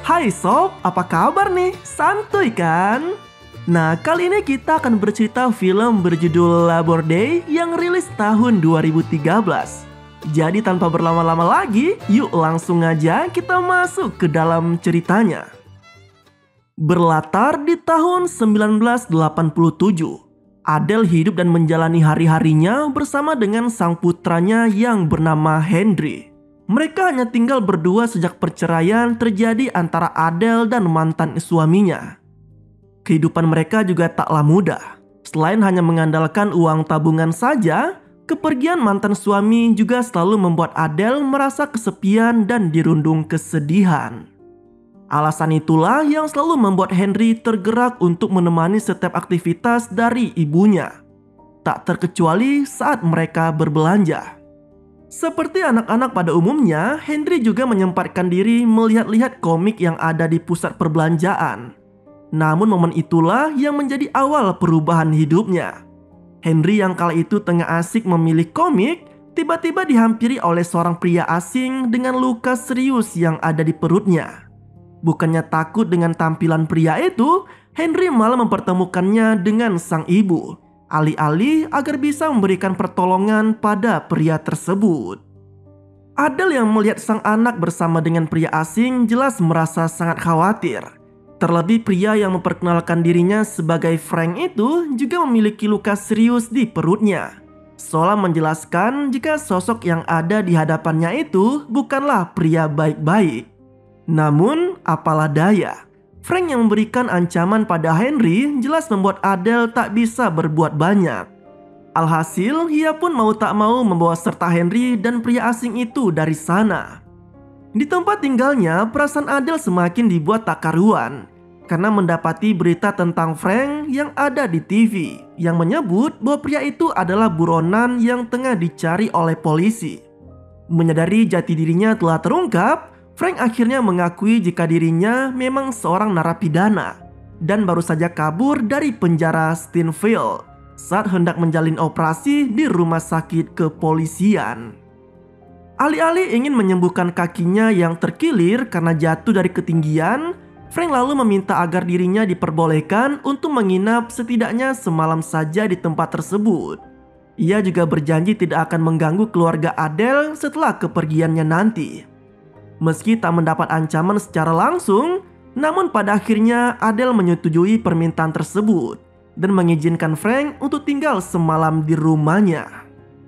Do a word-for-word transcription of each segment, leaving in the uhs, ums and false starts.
Hai sob, apa kabar nih? Santuy kan? Nah, kali ini kita akan bercerita film berjudul Labor Day yang rilis tahun dua ribu tiga belas. Jadi tanpa berlama-lama lagi, yuk langsung aja kita masuk ke dalam ceritanya. Berlatar di tahun seribu sembilan ratus delapan puluh tujuh, Adele hidup dan menjalani hari-harinya bersama dengan sang putranya yang bernama Henry. Mereka hanya tinggal berdua sejak perceraian terjadi antara Adele dan mantan suaminya. Kehidupan mereka juga taklah mudah. Selain hanya mengandalkan uang tabungan saja, kepergian mantan suami juga selalu membuat Adele merasa kesepian dan dirundung kesedihan. Alasan itulah yang selalu membuat Henry tergerak untuk menemani setiap aktivitas dari ibunya. Tak terkecuali saat mereka berbelanja. Seperti anak-anak pada umumnya, Henry juga menyempatkan diri melihat-lihat komik yang ada di pusat perbelanjaan. Namun momen itulah yang menjadi awal perubahan hidupnya. Henry yang kala itu tengah asik memilih komik, tiba-tiba dihampiri oleh seorang pria asing dengan luka serius yang ada di perutnya. Bukannya takut dengan tampilan pria itu, Henry malah mempertemukannya dengan sang ibu. Alih-alih agar bisa memberikan pertolongan pada pria tersebut. Adele yang melihat sang anak bersama dengan pria asing jelas merasa sangat khawatir. Terlebih pria yang memperkenalkan dirinya sebagai Frank itu juga memiliki luka serius di perutnya. Seolah menjelaskan jika sosok yang ada di hadapannya itu bukanlah pria baik-baik. Namun apalah daya, Frank yang memberikan ancaman pada Henry jelas membuat Adele tak bisa berbuat banyak. Alhasil, ia pun mau tak mau membawa serta Henry dan pria asing itu dari sana. Di tempat tinggalnya, perasaan Adele semakin dibuat tak karuan karena mendapati berita tentang Frank yang ada di T V yang menyebut bahwa pria itu adalah buronan yang tengah dicari oleh polisi. Menyadari jati dirinya telah terungkap, Frank akhirnya mengakui jika dirinya memang seorang narapidana dan baru saja kabur dari penjara Steinfeld saat hendak menjalin operasi di rumah sakit kepolisian. Alih-alih ingin menyembuhkan kakinya yang terkilir karena jatuh dari ketinggian, Frank lalu meminta agar dirinya diperbolehkan untuk menginap setidaknya semalam saja di tempat tersebut. Ia juga berjanji tidak akan mengganggu keluarga Adele setelah kepergiannya nanti. Meski tak mendapat ancaman secara langsung, namun pada akhirnya Adele menyetujui permintaan tersebut dan mengizinkan Frank untuk tinggal semalam di rumahnya.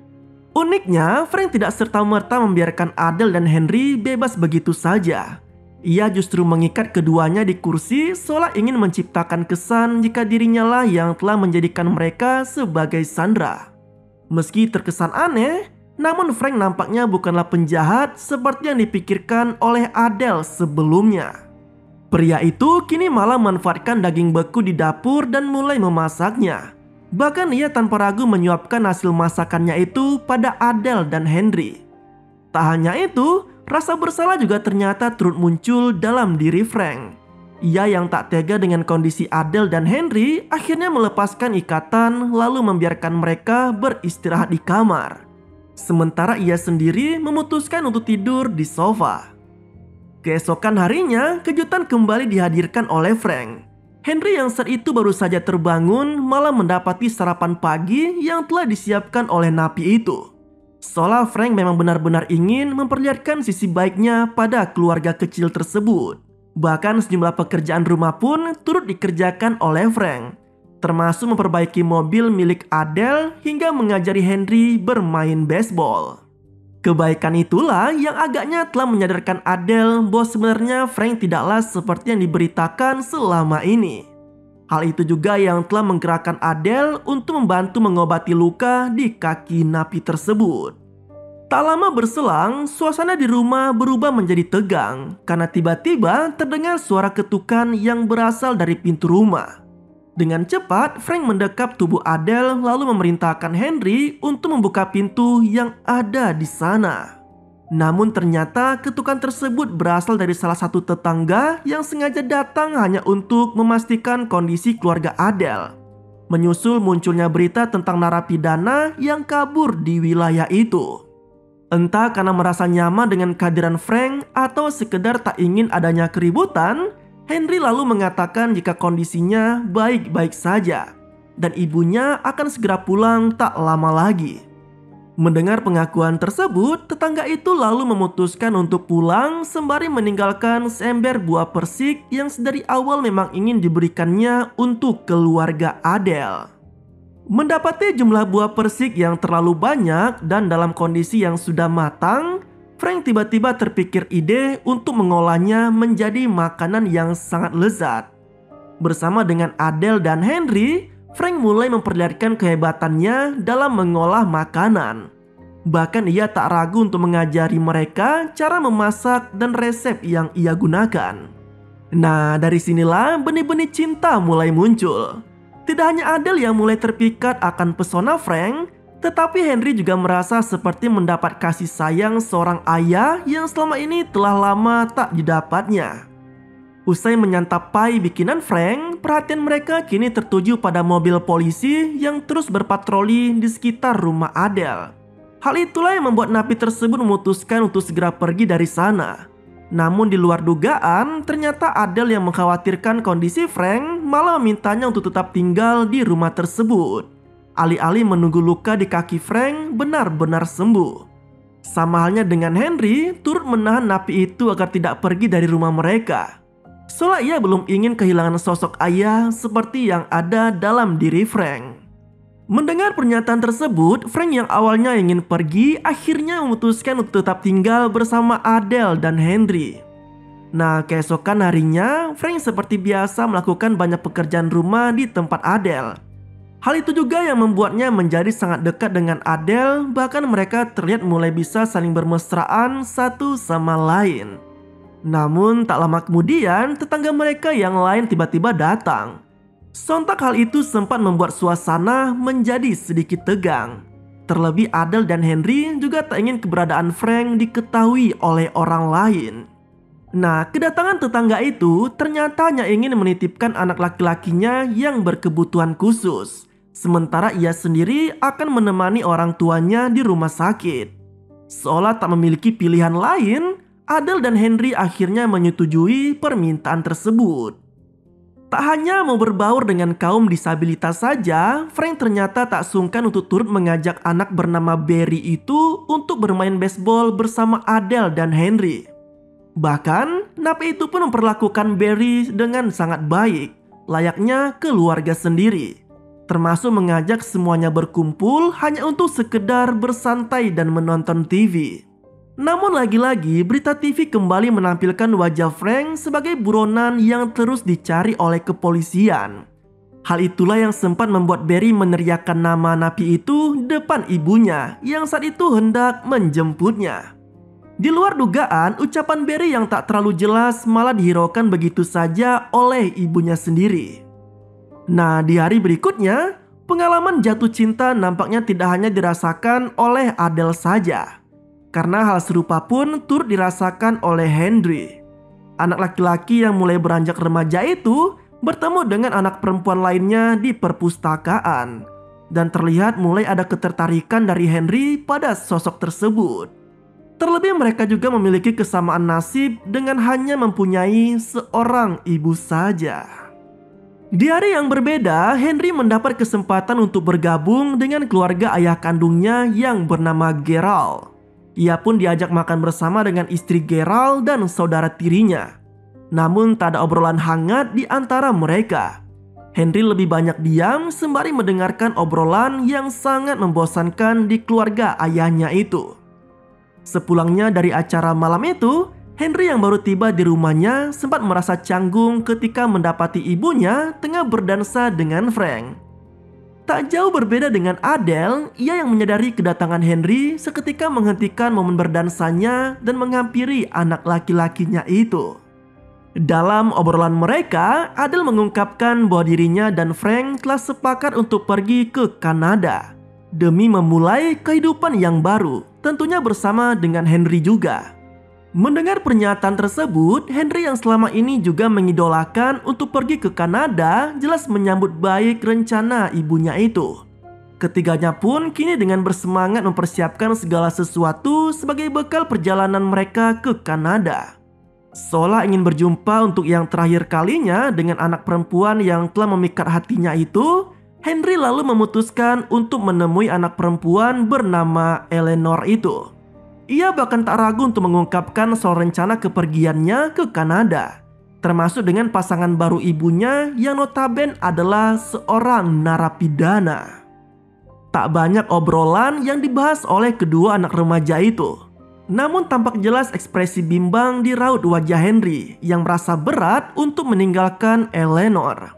Uniknya, Frank tidak serta-merta membiarkan Adele dan Henry bebas begitu saja. Ia justru mengikat keduanya di kursi seolah ingin menciptakan kesan jika dirinya lah yang telah menjadikan mereka sebagai sandera. Meski terkesan aneh, namun Frank nampaknya bukanlah penjahat seperti yang dipikirkan oleh Adele sebelumnya. Pria itu kini malah memanfaatkan daging beku di dapur dan mulai memasaknya. Bahkan ia tanpa ragu menyuapkan hasil masakannya itu pada Adele dan Henry. Tak hanya itu, rasa bersalah juga ternyata turut muncul dalam diri Frank. Ia yang tak tega dengan kondisi Adele dan Henry akhirnya melepaskan ikatan lalu membiarkan mereka beristirahat di kamar. Sementara ia sendiri memutuskan untuk tidur di sofa. Keesokan harinya, kejutan kembali dihadirkan oleh Frank. Henry yang saat itu baru saja terbangun malah mendapati sarapan pagi yang telah disiapkan oleh napi itu. Seolah Frank memang benar-benar ingin memperlihatkan sisi baiknya pada keluarga kecil tersebut. Bahkan sejumlah pekerjaan rumah pun turut dikerjakan oleh Frank, termasuk memperbaiki mobil milik Adele hingga mengajari Henry bermain baseball. Kebaikan itulah yang agaknya telah menyadarkan Adele bahwa sebenarnya Frank tidaklah seperti yang diberitakan selama ini. Hal itu juga yang telah menggerakkan Adele untuk membantu mengobati luka di kaki napi tersebut. Tak lama berselang, suasana di rumah berubah menjadi tegang karena tiba-tiba terdengar suara ketukan yang berasal dari pintu rumah. Dengan cepat, Frank mendekap tubuh Adele lalu memerintahkan Henry untuk membuka pintu yang ada di sana. Namun ternyata ketukan tersebut berasal dari salah satu tetangga yang sengaja datang hanya untuk memastikan kondisi keluarga Adele. Menyusul munculnya berita tentang narapidana yang kabur di wilayah itu. Entah karena merasa nyaman dengan kehadiran Frank atau sekedar tak ingin adanya keributan, Henry lalu mengatakan jika kondisinya baik-baik saja dan ibunya akan segera pulang tak lama lagi. Mendengar pengakuan tersebut, tetangga itu lalu memutuskan untuk pulang sembari meninggalkan seember buah persik yang sedari awal memang ingin diberikannya untuk keluarga Adele. Mendapati jumlah buah persik yang terlalu banyak dan dalam kondisi yang sudah matang, Frank tiba-tiba terpikir ide untuk mengolahnya menjadi makanan yang sangat lezat. Bersama dengan Adele dan Henry, Frank mulai memperlihatkan kehebatannya dalam mengolah makanan. Bahkan ia tak ragu untuk mengajari mereka cara memasak dan resep yang ia gunakan. Nah, dari sinilah benih-benih cinta mulai muncul. Tidak hanya Adele yang mulai terpikat akan pesona Frank, tetapi Henry juga merasa seperti mendapat kasih sayang seorang ayah yang selama ini telah lama tak didapatnya. Usai menyantap pai bikinan Frank, perhatian mereka kini tertuju pada mobil polisi yang terus berpatroli di sekitar rumah Adele. Hal itulah yang membuat napi tersebut memutuskan untuk segera pergi dari sana. Namun di luar dugaan, ternyata Adele yang mengkhawatirkan kondisi Frank malah memintanya untuk tetap tinggal di rumah tersebut. Alih-alih menunggu luka di kaki Frank benar-benar sembuh. Sama halnya dengan Henry, turut menahan napi itu agar tidak pergi dari rumah mereka. Soalnya ia belum ingin kehilangan sosok ayah seperti yang ada dalam diri Frank. Mendengar pernyataan tersebut, Frank yang awalnya ingin pergi akhirnya memutuskan untuk tetap tinggal bersama Adele dan Henry. Nah, keesokan harinya, Frank seperti biasa melakukan banyak pekerjaan rumah di tempat Adele. Hal itu juga yang membuatnya menjadi sangat dekat dengan Adele, bahkan mereka terlihat mulai bisa saling bermesraan satu sama lain. Namun tak lama kemudian, tetangga mereka yang lain tiba-tiba datang. Sontak hal itu sempat membuat suasana menjadi sedikit tegang. Terlebih Adele dan Henry juga tak ingin keberadaan Frank diketahui oleh orang lain. Nah, kedatangan tetangga itu ternyata hanya ingin menitipkan anak laki-lakinya yang berkebutuhan khusus. Sementara ia sendiri akan menemani orang tuanya di rumah sakit. Seolah tak memiliki pilihan lain, Adele dan Henry akhirnya menyetujui permintaan tersebut. Tak hanya mau berbaur dengan kaum disabilitas saja, Frank ternyata tak sungkan untuk turut mengajak anak bernama Barry itu untuk bermain baseball bersama Adele dan Henry. Bahkan, napi itu pun memperlakukan Barry dengan sangat baik, layaknya keluarga sendiri. Termasuk mengajak semuanya berkumpul hanya untuk sekedar bersantai dan menonton T V. Namun lagi-lagi berita T V kembali menampilkan wajah Frank sebagai buronan yang terus dicari oleh kepolisian. Hal itulah yang sempat membuat Barry meneriakkan nama napi itu depan ibunya yang saat itu hendak menjemputnya. Di luar dugaan, ucapan Barry yang tak terlalu jelas malah dihiraukan begitu saja oleh ibunya sendiri. Nah, di hari berikutnya, pengalaman jatuh cinta nampaknya tidak hanya dirasakan oleh Adele saja. Karena hal serupa pun turut dirasakan oleh Henry. Anak laki-laki yang mulai beranjak remaja itu bertemu dengan anak perempuan lainnya di perpustakaan. Dan terlihat mulai ada ketertarikan dari Henry pada sosok tersebut. Terlebih mereka juga memiliki kesamaan nasib dengan hanya mempunyai seorang ibu saja. Di hari yang berbeda, Henry mendapat kesempatan untuk bergabung dengan keluarga ayah kandungnya yang bernama Gerald. Ia pun diajak makan bersama dengan istri Gerald dan saudara tirinya. Namun tak ada obrolan hangat di antara mereka. Henry lebih banyak diam sembari mendengarkan obrolan yang sangat membosankan di keluarga ayahnya itu. Sepulangnya dari acara malam itu, Henry yang baru tiba di rumahnya sempat merasa canggung ketika mendapati ibunya tengah berdansa dengan Frank. Tak jauh berbeda dengan Adele, ia yang menyadari kedatangan Henry seketika menghentikan momen berdansanya dan menghampiri anak laki-lakinya itu. Dalam obrolan mereka, Adele mengungkapkan bahwa dirinya dan Frank telah sepakat untuk pergi ke Kanada demi memulai kehidupan yang baru, tentunya bersama dengan Henry juga. Mendengar pernyataan tersebut, Henry yang selama ini juga mengidolakan untuk pergi ke Kanada jelas menyambut baik rencana ibunya itu. Ketiganya pun kini dengan bersemangat mempersiapkan segala sesuatu sebagai bekal perjalanan mereka ke Kanada. Seolah ingin berjumpa untuk yang terakhir kalinya dengan anak perempuan yang telah memikat hatinya itu, Henry lalu memutuskan untuk menemui anak perempuan bernama Eleanor itu. Ia bahkan tak ragu untuk mengungkapkan soal rencana kepergiannya ke Kanada, termasuk dengan pasangan baru ibunya yang notabene adalah seorang narapidana. Tak banyak obrolan yang dibahas oleh kedua anak remaja itu. Namun tampak jelas ekspresi bimbang di raut wajah Henry yang merasa berat untuk meninggalkan Eleanor.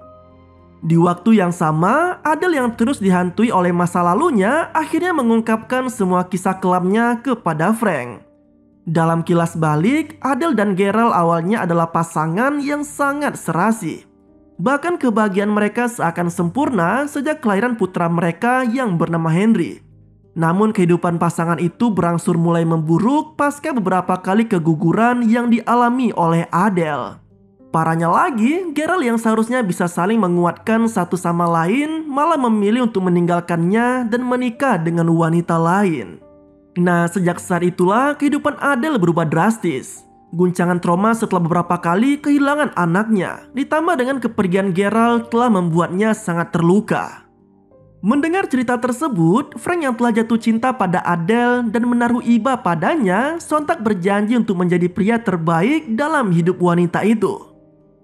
Di waktu yang sama, Adele yang terus dihantui oleh masa lalunya akhirnya mengungkapkan semua kisah kelamnya kepada Frank. Dalam kilas balik, Adele dan Gerald awalnya adalah pasangan yang sangat serasi. Bahkan kebahagiaan mereka seakan sempurna sejak kelahiran putra mereka yang bernama Henry. Namun kehidupan pasangan itu berangsur mulai memburuk pasca beberapa kali keguguran yang dialami oleh Adele. Parahnya lagi, Gerald yang seharusnya bisa saling menguatkan satu sama lain malah memilih untuk meninggalkannya dan menikah dengan wanita lain. Nah, sejak saat itulah kehidupan Adele berubah drastis. Guncangan trauma setelah beberapa kali kehilangan anaknya, ditambah dengan kepergian Gerald telah membuatnya sangat terluka. Mendengar cerita tersebut, Frank yang telah jatuh cinta pada Adele dan menaruh iba padanya, sontak berjanji untuk menjadi pria terbaik dalam hidup wanita itu.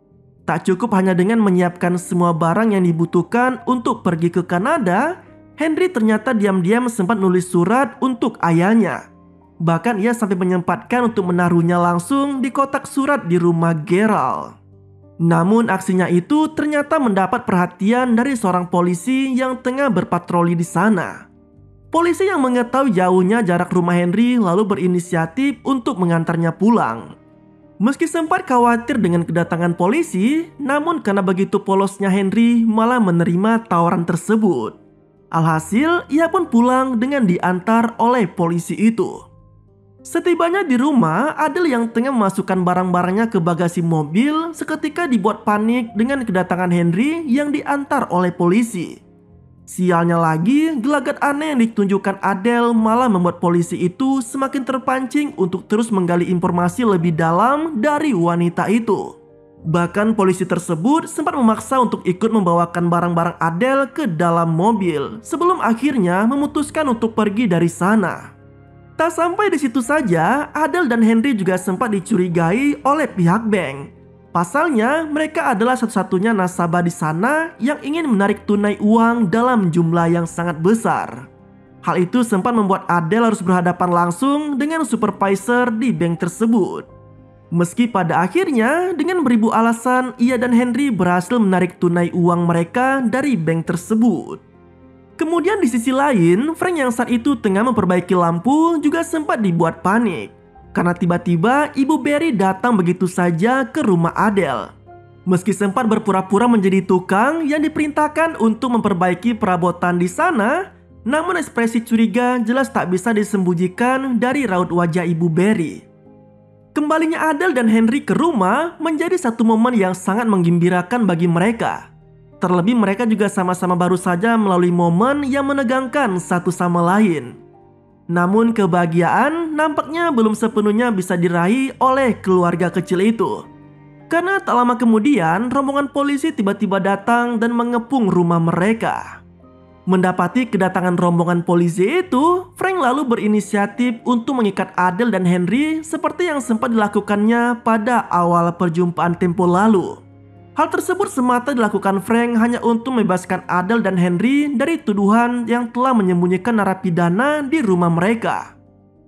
Tak cukup hanya dengan menyiapkan semua barang yang dibutuhkan untuk pergi ke Kanada, Henry ternyata diam-diam sempat nulis surat untuk ayahnya. Bahkan ia sampai menyempatkan untuk menaruhnya langsung di kotak surat di rumah Gerald. Namun aksinya itu ternyata mendapat perhatian dari seorang polisi yang tengah berpatroli di sana. Polisi yang mengetahui jauhnya jarak rumah Henry lalu berinisiatif untuk mengantarnya pulang. Meski sempat khawatir dengan kedatangan polisi, namun karena begitu polosnya Henry malah menerima tawaran tersebut. Alhasil ia pun pulang dengan diantar oleh polisi itu. Setibanya di rumah, Adele yang tengah memasukkan barang-barangnya ke bagasi mobil seketika dibuat panik dengan kedatangan Henry yang diantar oleh polisi. Sialnya lagi, gelagat aneh yang ditunjukkan Adele malah membuat polisi itu semakin terpancing untuk terus menggali informasi lebih dalam dari wanita itu. Bahkan polisi tersebut sempat memaksa untuk ikut membawakan barang-barang Adele ke dalam mobil sebelum akhirnya memutuskan untuk pergi dari sana. Tak sampai di situ saja, Adele dan Henry juga sempat dicurigai oleh pihak bank. Pasalnya, mereka adalah satu-satunya nasabah di sana yang ingin menarik tunai uang dalam jumlah yang sangat besar. Hal itu sempat membuat Adele harus berhadapan langsung dengan supervisor di bank tersebut. Meski pada akhirnya, dengan beribu alasan, ia dan Henry berhasil menarik tunai uang mereka dari bank tersebut. Kemudian di sisi lain, Frank yang saat itu tengah memperbaiki lampu juga sempat dibuat panik. Karena tiba-tiba Ibu Barry datang begitu saja ke rumah Adele. Meski sempat berpura-pura menjadi tukang yang diperintahkan untuk memperbaiki perabotan di sana, namun ekspresi curiga jelas tak bisa disembunyikan dari raut wajah Ibu Barry. Kembalinya Adele dan Henry ke rumah menjadi satu momen yang sangat menggembirakan bagi mereka. Terlebih mereka juga sama-sama baru saja melalui momen yang menegangkan satu sama lain. Namun kebahagiaan nampaknya belum sepenuhnya bisa diraih oleh keluarga kecil itu. Karena tak lama kemudian rombongan polisi tiba-tiba datang dan mengepung rumah mereka. Mendapati kedatangan rombongan polisi itu, Frank lalu berinisiatif untuk mengikat Adele dan Henry seperti yang sempat dilakukannya pada awal perjumpaan tempo lalu. Hal tersebut semata dilakukan Frank hanya untuk membebaskan Adele dan Henry dari tuduhan yang telah menyembunyikan narapidana di rumah mereka.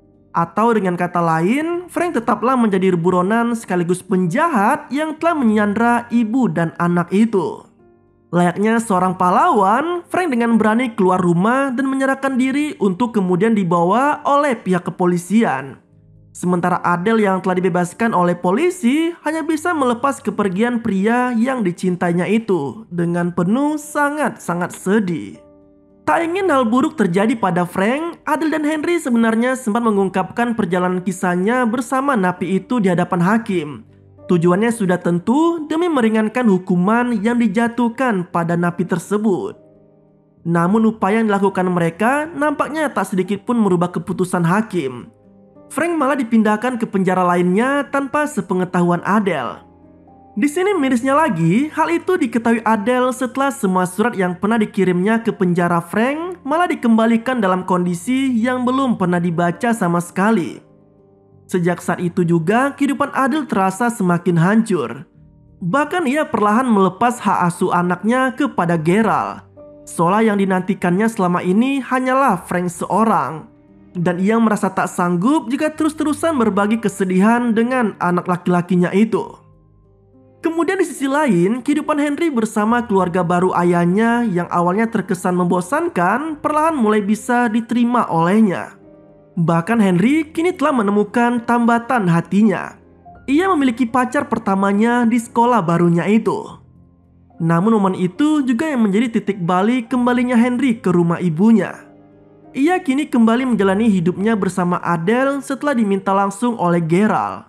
Atau dengan kata lain, Frank tetaplah menjadi buronan sekaligus penjahat yang telah menyandra ibu dan anak itu. Layaknya seorang pahlawan, Frank dengan berani keluar rumah dan menyerahkan diri untuk kemudian dibawa oleh pihak kepolisian. Sementara Adele yang telah dibebaskan oleh polisi hanya bisa melepas kepergian pria yang dicintainya itu dengan penuh sangat-sangat sedih. Tak ingin hal buruk terjadi pada Frank, Adele dan Henry sebenarnya sempat mengungkapkan perjalanan kisahnya bersama napi itu di hadapan hakim. Tujuannya sudah tentu demi meringankan hukuman yang dijatuhkan pada napi tersebut. Namun upaya yang dilakukan mereka nampaknya tak sedikit pun merubah keputusan hakim. Frank malah dipindahkan ke penjara lainnya tanpa sepengetahuan Adele. Di sini mirisnya lagi, hal itu diketahui Adele setelah semua surat yang pernah dikirimnya ke penjara Frank malah dikembalikan dalam kondisi yang belum pernah dibaca sama sekali. Sejak saat itu juga kehidupan Adele terasa semakin hancur. Bahkan ia perlahan melepas hak asuh anaknya kepada Gerald. Seolah yang dinantikannya selama ini hanyalah Frank seorang. Dan ia merasa tak sanggup jika terus-terusan berbagi kesedihan dengan anak laki-lakinya itu. Kemudian di sisi lain, kehidupan Henry bersama keluarga baru ayahnya yang awalnya terkesan membosankan perlahan mulai bisa diterima olehnya. Bahkan Henry kini telah menemukan tambatan hatinya. Ia memiliki pacar pertamanya di sekolah barunya itu. Namun momen itu juga yang menjadi titik balik kembalinya Henry ke rumah ibunya. Ia kini kembali menjalani hidupnya bersama Adele setelah diminta langsung oleh Gerald.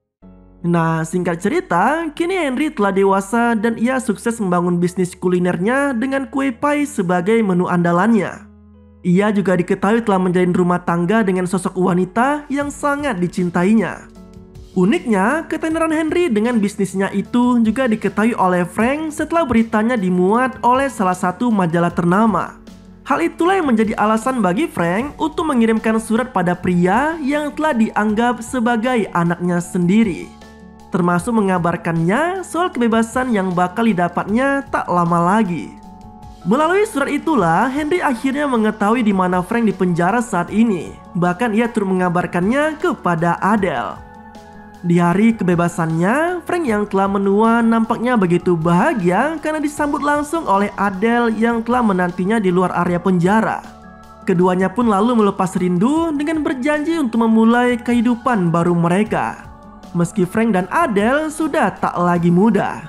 Nah, singkat cerita, kini Henry telah dewasa dan ia sukses membangun bisnis kulinernya dengan kue pie sebagai menu andalannya. Ia juga diketahui telah menjalin rumah tangga dengan sosok wanita yang sangat dicintainya. Uniknya, ketenaran Henry dengan bisnisnya itu juga diketahui oleh Frank setelah beritanya dimuat oleh salah satu majalah ternama. Hal itulah yang menjadi alasan bagi Frank untuk mengirimkan surat pada pria yang telah dianggap sebagai anaknya sendiri. Termasuk mengabarkannya soal kebebasan yang bakal didapatnya tak lama lagi. Melalui surat itulah, Henry akhirnya mengetahui di mana Frank dipenjara saat ini. Bahkan ia turut mengabarkannya kepada Adele. Di hari kebebasannya, Frank yang telah menua nampaknya begitu bahagia karena disambut langsung oleh Adele yang telah menantinya di luar area penjara. Keduanya pun lalu melepas rindu dengan berjanji untuk memulai kehidupan baru mereka. Meski Frank dan Adele sudah tak lagi muda.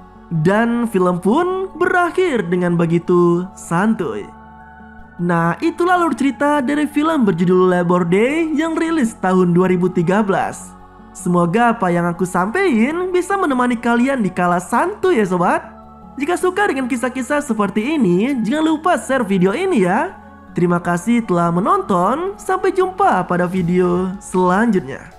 Dan film pun berakhir dengan begitu santuy. Nah, itulah alur cerita dari film berjudul Labor Day yang rilis tahun dua ribu tiga belas. Semoga apa yang aku sampaikan bisa menemani kalian di kala santuy ya sobat. Jika suka dengan kisah-kisah seperti ini, jangan lupa share video ini ya. Terima kasih telah menonton, sampai jumpa pada video selanjutnya.